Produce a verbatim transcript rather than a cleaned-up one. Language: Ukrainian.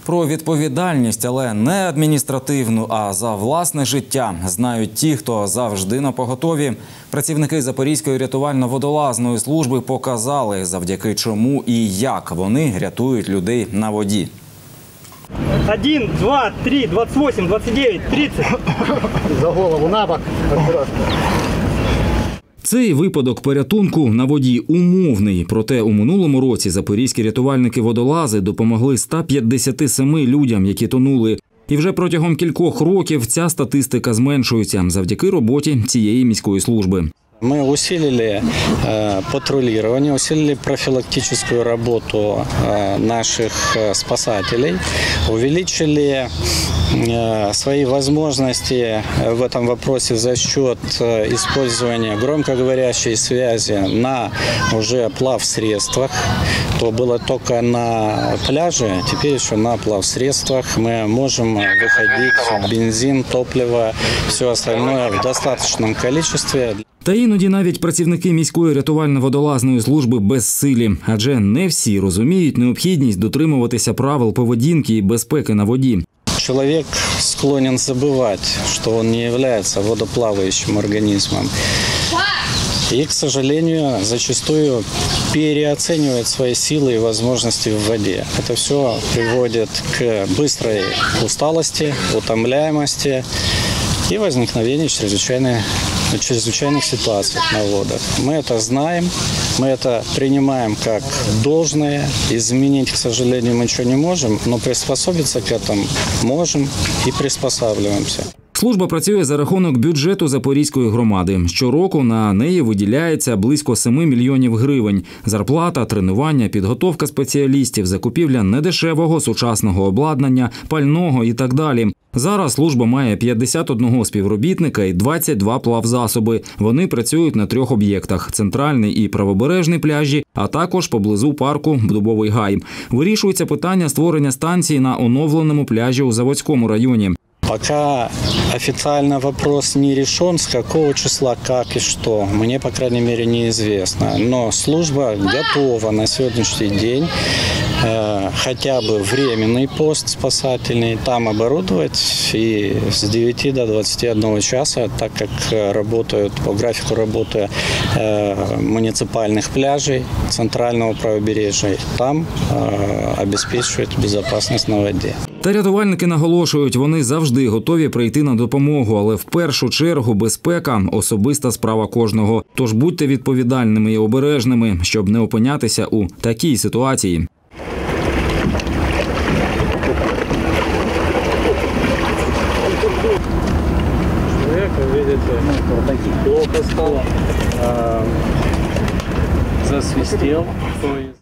Про відповідальність, але не адміністративну, а за власне життя знають ті, хто завжди напоготові. Працівники Запорізької рятувально-водолазної служби показали, завдяки чому і як вони рятують людей на воді. Один, два, три, двадцать восемь, двадцать девять, тридцать. За голову на бок. Цей випадок порятунку на воді умовний. Проте у минулому році запорізькі рятувальники-водолази допомогли ста п'ятдесяти семи людям, які тонули. І вже протягом кількох років ця статистика зменшується завдяки роботі цієї міської служби. Мы усилили э, патрулирование, усилили профилактическую работу э, наших э, спасателей, увеличили э, свои возможности в этом вопросе за счет э, использования громкоговорящей связи на уже плавсредствах. То было только на пляже, теперь еще на плавсредствах мы можем выходить бензин, топливо, все остальное в достаточном количестве. Та іноді навіть працівники міської рятувально-водолазної служби безсилі, адже не всі розуміють необхідність дотримуватися правил поведінки і безпеки на воді. Человек склонен забывать, что он не является водоплавающим организмом. И, к сожалению, зачастую переоценивает свои силы и возможности в воде. Это все приводит к быстрой усталости, утомляемости и возникновению чрезвычайной чрезвычайных ситуаций на водах. Мы это знаем, мы это принимаем как должное. Изменить, к сожалению, мы ничего не можем, но приспособиться к этому можем и приспосабливаемся. Служба працює за рахунок бюджету Запорізької громади. Щороку на неї виділяється близько семи мільйонів гривень. Зарплата, тренування, підготовка спеціалістів, закупівля недешевого сучасного обладнання, пального і так далі. Зараз служба має п'ятдесят один співробітника і двадцять два плавзасоби. Вони працюють на трьох об'єктах – центральний і правобережний пляжі, а також поблизу парку Дубовий Гай. Вирішується питання створення станції на оновленому пляжі у Заводському районі. Пока официально вопрос не решен, с какого числа, как и что, мне, по крайней мере, неизвестно. Но служба готова на сегодняшний день э, хотя бы временный пост спасательный там оборудовать и с девяти до двадцати одного часа, так как работают по графику работы э, муниципальных пляжей центрального правобережья, там э, обеспечивать безопасность на воде. Та рятувальники наголошують, вони завжди готові прийти на допомогу, але в першу чергу безпека – особиста справа кожного. Тож будьте відповідальними і обережними, щоб не опинятися у такій ситуації. Плохо стало, засвистел.